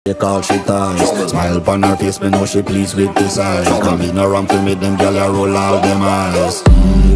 Take all she ties. Smile upon her face, me know she pleased with this eyes. Come in around to make them gyal a roll out them eyes.